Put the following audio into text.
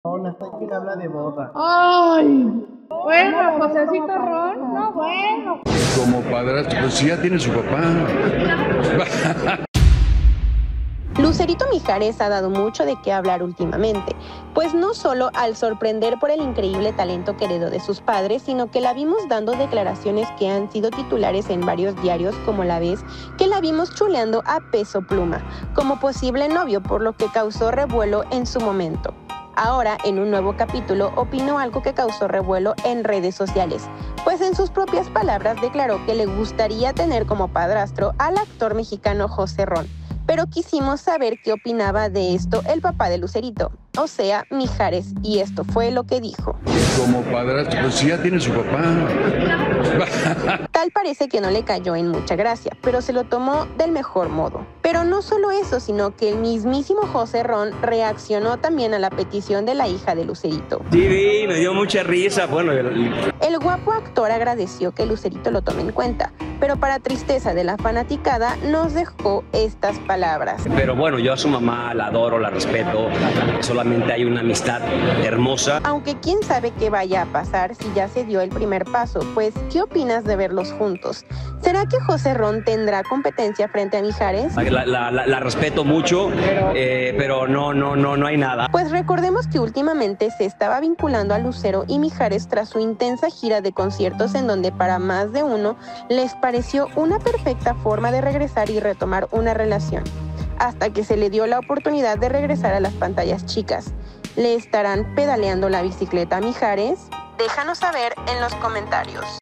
Ron, hasta quien habla de boda. Ay, bueno, Josecito Ron, no, bueno. Como padrastro, pues sí, ya tiene su papá. Lucerito Mijares ha dado mucho de qué hablar últimamente, pues no solo al sorprender por el increíble talento que heredó de sus padres, sino que la vimos dando declaraciones que han sido titulares en varios diarios, como la vez que la vimos chuleando a Peso Pluma, como posible novio, por lo que causó revuelo en su momento. Ahora, en un nuevo capítulo, opinó algo que causó revuelo en redes sociales, pues en sus propias palabras declaró que le gustaría tener como padrastro al actor mexicano José Ron. Pero quisimos saber qué opinaba de esto el papá de Lucerito, o sea, Mijares, y esto fue lo que dijo. Como padrastro, pues sí, ya tiene su papá. Tal parece que no le cayó en mucha gracia, pero se lo tomó del mejor modo. Pero no solo eso, sino que el mismísimo José Ron reaccionó también a la petición de la hija de Lucerito. Sí, me dio mucha risa, bueno. El guapo actor agradeció que Lucerito lo tome en cuenta, pero para tristeza de la fanaticada nos dejó estas palabras. Pero bueno, yo a su mamá la adoro, la respeto, solamente hay una amistad hermosa. Aunque quién sabe qué vaya a pasar si ya se dio el primer paso, pues ¿qué opinas de verlos juntos? ¿Será que José Ron tendrá competencia frente a Mijares? La respeto mucho, pero no hay nada. Pues recordemos que últimamente se estaba vinculando a Lucero y Mijares tras su intensa gira de conciertos, en donde para más de uno les pareció una perfecta forma de regresar y retomar una relación, hasta que se le dio la oportunidad de regresar a las pantallas chicas. ¿Le estarán pedaleando la bicicleta a Mijares? Déjanos saber en los comentarios.